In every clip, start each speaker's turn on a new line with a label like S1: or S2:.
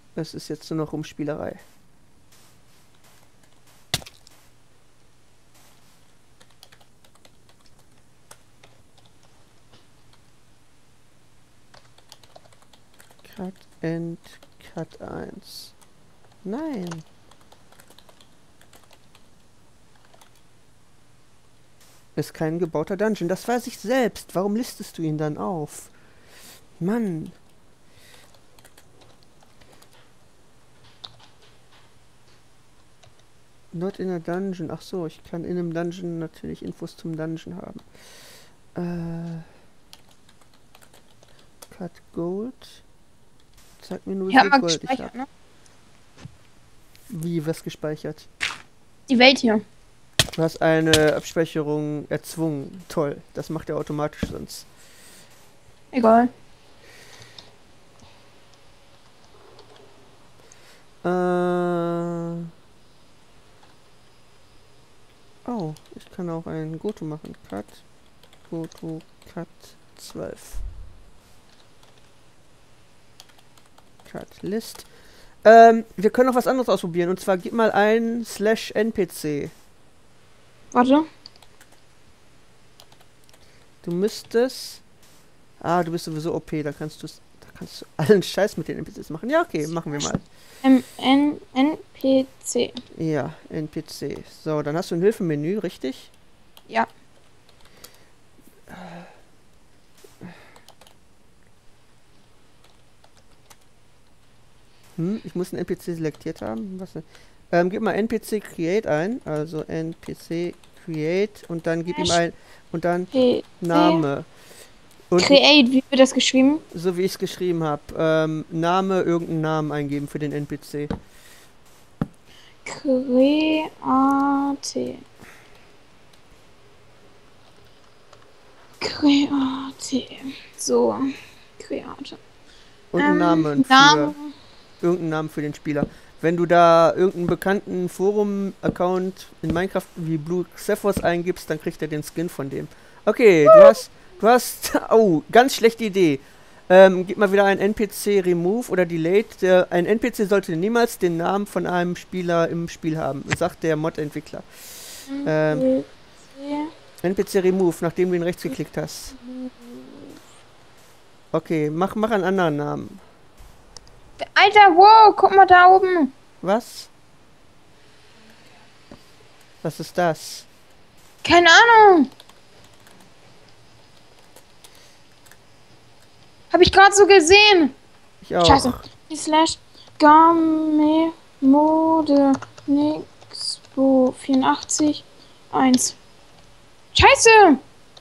S1: Es ist jetzt nur noch Rumspielerei. Cut and Cut 1. Nein. Ist kein gebauter Dungeon. Das weiß ich selbst. Warum listest du ihn dann auf? Mann. Not in a Dungeon. Ach so, ich kann in einem Dungeon natürlich Infos zum Dungeon haben. Cut Gold. Zeig mir nur, wie viel Gold ich habe.
S2: Ne?
S1: Wie, was gespeichert?
S2: Die Welt hier.
S1: Du hast eine Abspeicherung erzwungen. Toll. Das macht er automatisch sonst.
S2: Egal.
S1: Oh, ich kann auch einen Goto machen. Cut. Goto Cut 12. Cut List. Wir können noch was anderes ausprobieren. Und zwar gib mal ein /NPC.
S2: Warte.
S1: Du müsstest... Ah, du bist sowieso OP. Da kannst du allen Scheiß mit den NPCs machen. Ja, okay, machen wir mal.
S2: NPC.
S1: Ja, NPC. So, dann hast du ein Hilfemenü, richtig?
S2: Ja.
S1: Ich muss einen NPC selektiert haben. Was denn? Gib mal NPC Create ein. Also NPC Create und dann gib ihm ein... Und dann
S2: PC.
S1: Name. Und
S2: Create, wie wird das geschrieben?
S1: so wie ich es geschrieben habe. Name, irgendeinen Namen eingeben für den NPC.
S2: Create. So. Create.
S1: Und einen Namen für... Irgendeinen Namen für den Spieler. Wenn du da irgendeinen bekannten Forum-Account in Minecraft wie Blue Xephos eingibst, dann kriegt er den Skin von dem. Okay, du hast, oh, ganz schlechte Idee. Gib mal wieder ein NPC Remove oder Delete. Ein NPC sollte niemals den Namen von einem Spieler im Spiel haben, sagt der Mod-Entwickler. NPC Remove, nachdem du ihn rechts geklickt hast. Okay, mach einen anderen Namen.
S2: Alter, wow, guck mal da oben.
S1: Was? Was ist das?
S2: Keine Ahnung. Hab ich gerade so gesehen.
S1: Ich auch.
S2: Scheiße. /Game Mode Nixpo 84 1. Scheiße.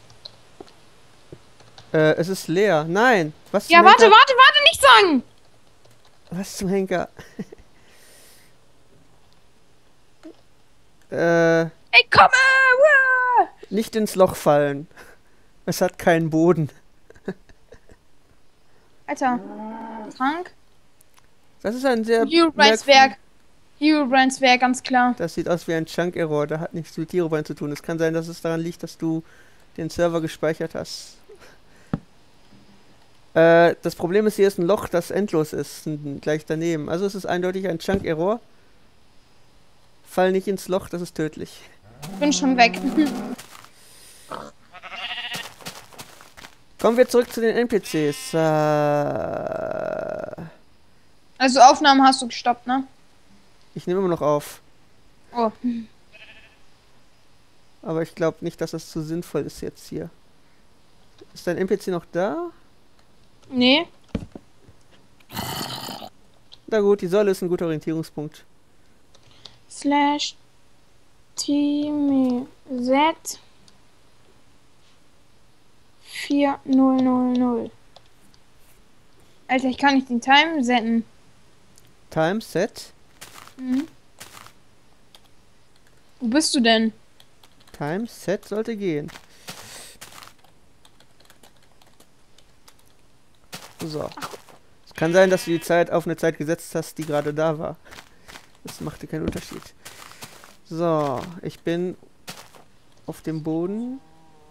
S1: Es ist leer. Nein. Was zum
S2: Ja, warte,
S1: Henker?
S2: nicht sagen.
S1: Was zum Henker?
S2: Ich komme. Uah.
S1: Nicht ins Loch fallen. Es hat keinen Boden.
S2: Alter. Trank.
S1: Das ist ein sehr...
S2: Herobrineswerk. Herobrineswerk, ganz klar.
S1: Das sieht aus wie ein Chunk-Error. Da hat nichts mit Herobrine zu tun. Es kann sein, dass es daran liegt, dass du den Server gespeichert hast. Das Problem ist, hier ist ein Loch, das endlos ist. Gleich daneben. Also es ist eindeutig ein Chunk-Error. Fall nicht ins Loch, das ist tödlich.
S2: Ich bin schon weg.
S1: Kommen wir zurück zu den NPCs.
S2: Also Aufnahmen hast du gestoppt, ne?
S1: Ich nehme immer noch auf.
S2: Oh.
S1: Aber ich glaube nicht, dass das zu sinnvoll ist jetzt hier. Ist dein NPC noch da?
S2: Nee.
S1: Na gut, die Säule ist ein guter Orientierungspunkt.
S2: /Team Z 4000. Alter, ich kann nicht den Time setzen.
S1: Time Set.
S2: Wo bist du denn?
S1: Time Set sollte gehen. So. Es kann sein, dass du die Zeit auf eine Zeit gesetzt hast, die gerade da war. Das machte keinen Unterschied. So, ich bin auf dem Boden.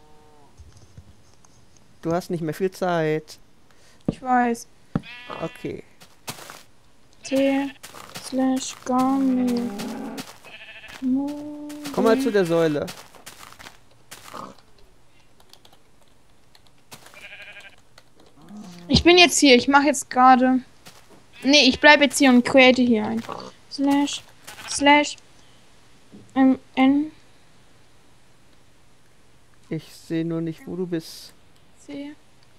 S1: Du hast nicht mehr viel Zeit.
S2: Ich weiß.
S1: Okay.
S2: T slash Garmin.
S1: Komm mal zu der Säule.
S2: Ich bin jetzt hier. Ich mache jetzt gerade. Nee, ich bleibe jetzt hier und create hier ein. Slash N
S1: Ich sehe nur nicht, wo du bist.
S2: C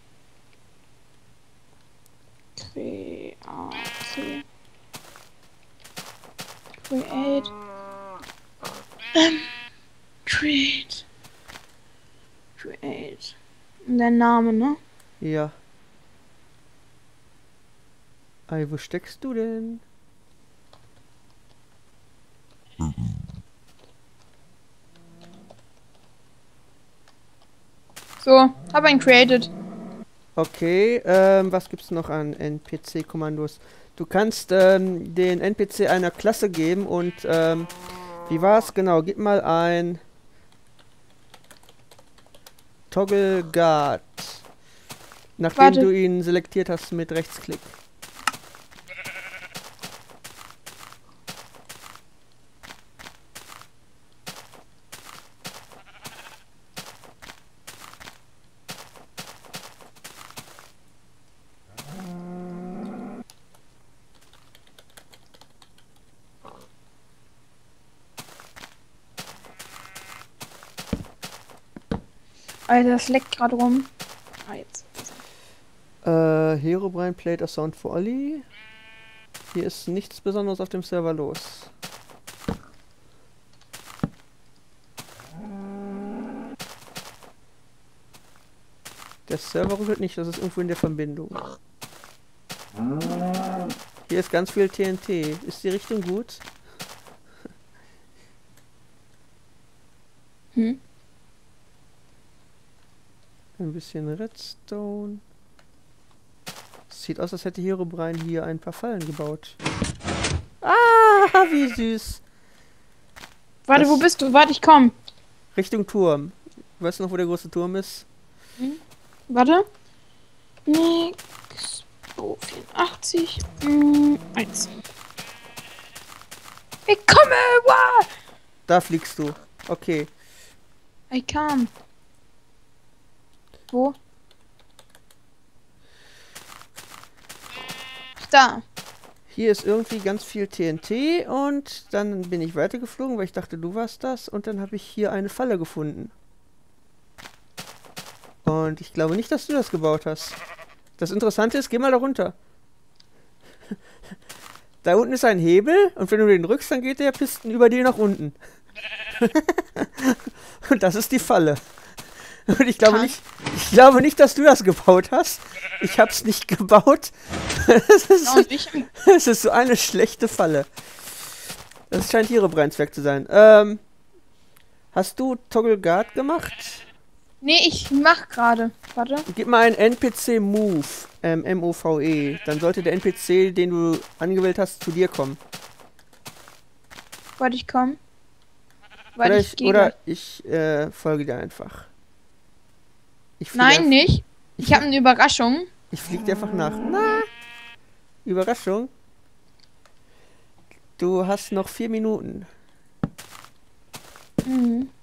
S2: Create Create und der Name, ne?
S1: Ja. Ei, wo steckst du denn?
S2: So, habe einen created.
S1: Okay, was gibt's noch an NPC-Kommandos? Du kannst den NPC einer Klasse geben und wie war's? Genau, gib mal ein Toggle Guard. Nachdem
S2: Warte.
S1: du ihn selektiert hast mit Rechtsklick.
S2: Alter, das leckt gerade rum. Ah, jetzt.
S1: Herobrine played a sound for Olli. Hier ist nichts Besonderes auf dem Server los. Der Server ruckelt nicht, das ist irgendwo in der Verbindung. Hier ist ganz viel TNT. Ist die Richtung gut?
S2: Hm?
S1: Ein bisschen Redstone. Sieht aus, als hätte Herobrine hier ein paar Fallen gebaut. Ah, wie süß.
S2: Warte,
S1: Das-
S2: wo bist du? Warte, ich komm.
S1: Richtung Turm. Weißt du noch, wo der große Turm ist?
S2: Warte. Nix. 84. 1. Ich komme! Wow!
S1: Da fliegst du. Okay.
S2: I come. Wo? Da.
S1: Hier ist irgendwie ganz viel TNT und dann bin ich weitergeflogen, weil ich dachte, du warst das. Und dann habe ich hier eine Falle gefunden. Und ich glaube nicht, dass du das gebaut hast. Das Interessante ist, geh mal da runter. Da unten ist ein Hebel und wenn du den drückst, dann geht der Pisten über dir nach unten. Und das ist die Falle. Und ich glaube nicht, dass du das gebaut hast. Ich habe es nicht gebaut.
S2: Und ich.
S1: Es ist so eine schlechte Falle. Das scheint Herobrineswerk zu sein. Hast du Toggle Guard gemacht?
S2: Nee, ich mach gerade. Warte.
S1: Gib mal einen NPC Move, M-O-V-E. Dann sollte der NPC, den du angewählt hast, zu dir kommen.
S2: Warte, ich komm. Warte,
S1: Oder ich folge dir einfach. Ich flieg
S2: Nein, nicht.
S1: Ich
S2: Ich habe eine Überraschung.
S1: Ich flieg dir einfach nach. Na! Überraschung. Du hast noch 4 Minuten.
S2: Mhm.